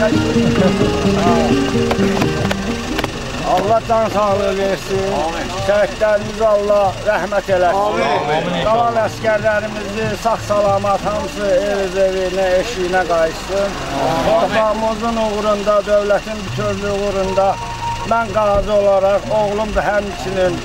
Allah can sağlığı versin. Şəhidlərimizi Allah rəhmət eləsin. Qalan əskərlərimizi sağ-salamat hamısı ev-evinə, eşiyinə qayıtsın. Torpağımızın uğrunda, dövlətin bütövlüyü uğrunda mən qazi olaraq, oğlum da həmçinin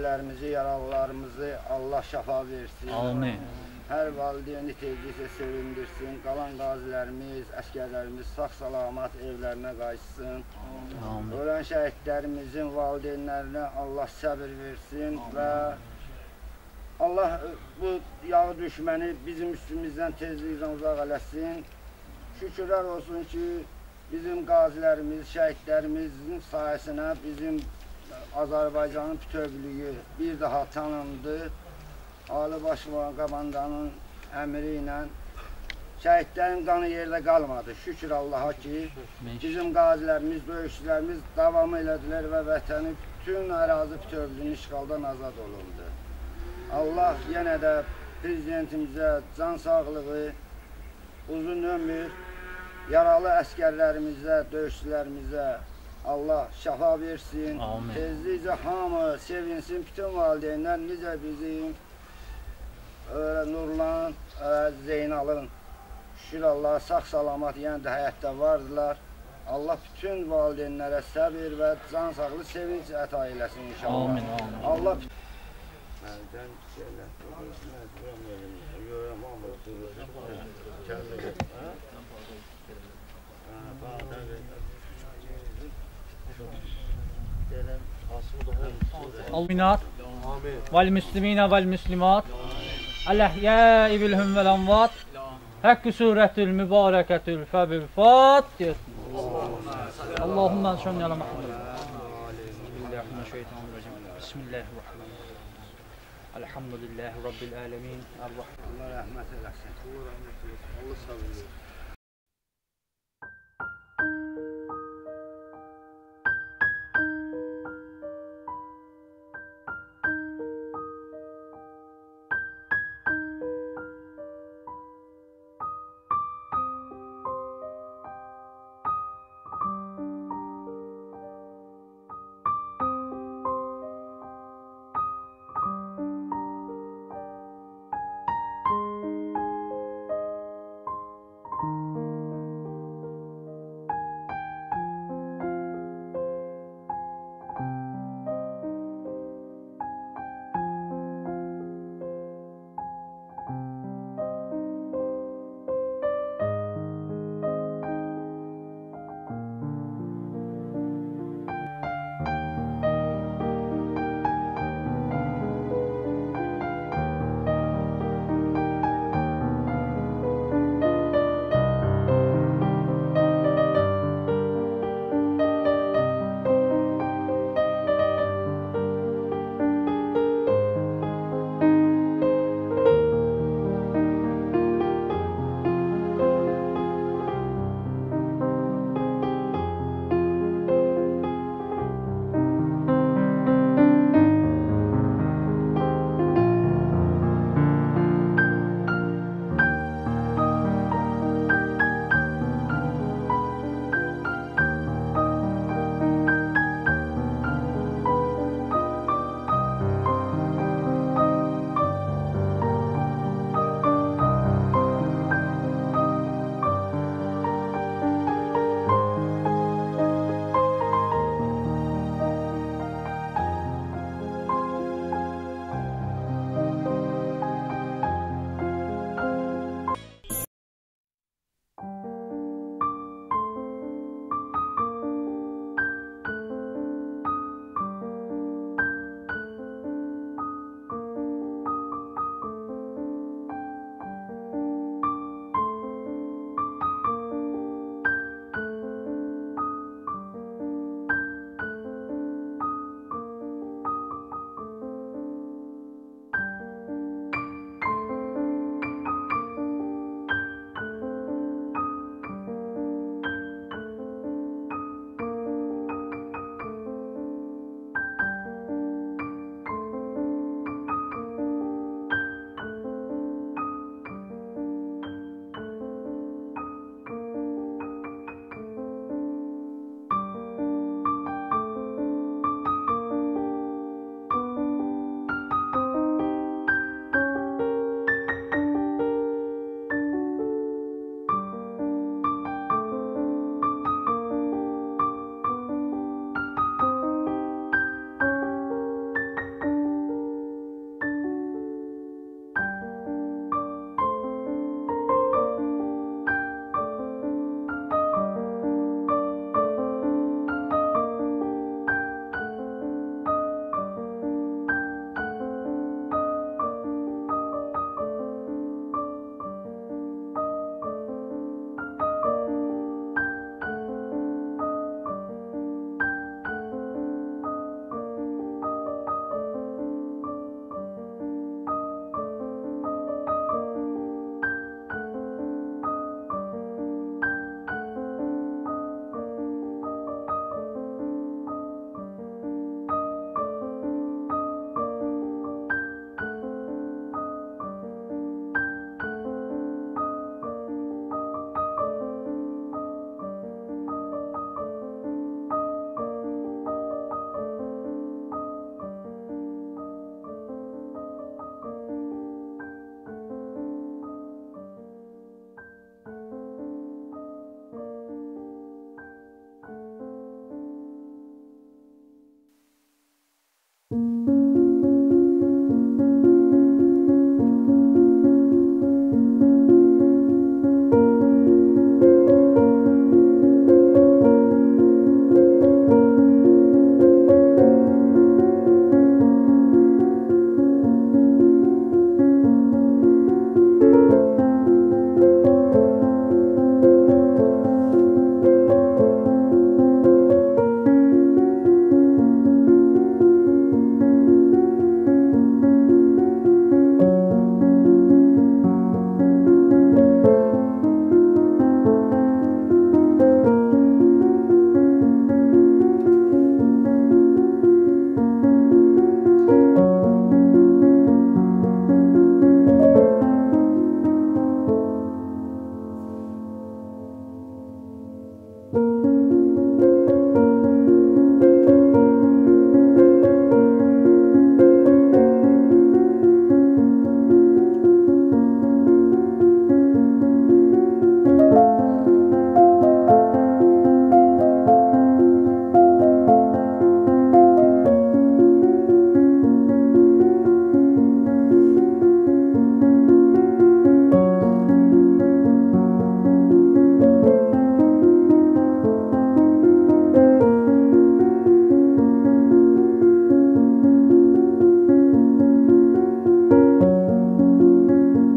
qazilərimizi, yaralılarımızı Allah şəfa versin. Amin. Hər valideyni tezliklə sevindirsin. Qalan qazilərimiz, əskərlərimiz sağ-salamat evlərinə qayıtsın. Amin. Ölən şəhidlərimizin valideynlərinə Allah səbir versin və Allah bu yağı düşməni bizim üstümüzdən tezliklə uzaq eləsin. Şükürlər olsun ki, bizim qazilərimiz, şəhidlərimizin sayəsinə bizim Azərbaycanın bütövlüyü bir daha tanındı. Ali Baş Komandanın əmri ilə şəhidlərin qanı yerdə qalmadı. Şükür Allaha ki, bizim qazilərimiz, döyüşçülərimiz davamı elədilər və vətəni bütün ərazi bütövlüyünün işğaldan azad olundu. Allah yenə də prezidentimizə can sağlığı, uzun ömür, yaralı əskərlərimizə, döyüşçülərimizə Allah şəfa versin. Amin. Tezliklə hamı sevinsin, bütün valideynlər necə bizim Nurlan, Zeynalın şükür Allah sağ-salamat yenə də həyatda vardılar. Allah bütün valideynlərə səbir və can sağlığı, sevinç əta eləsin inşallah. Amin, amin. Allah المؤمنات والمسلمين والمسلمات الأحياء منهم والأموات حق سورة المباركة الفاتحة اللهم صل على محمد بسم الله الرحمن الرحيم الحمد لله رب العالمين الرحمن Allah rəhmət eləsin. Allah sabır versin.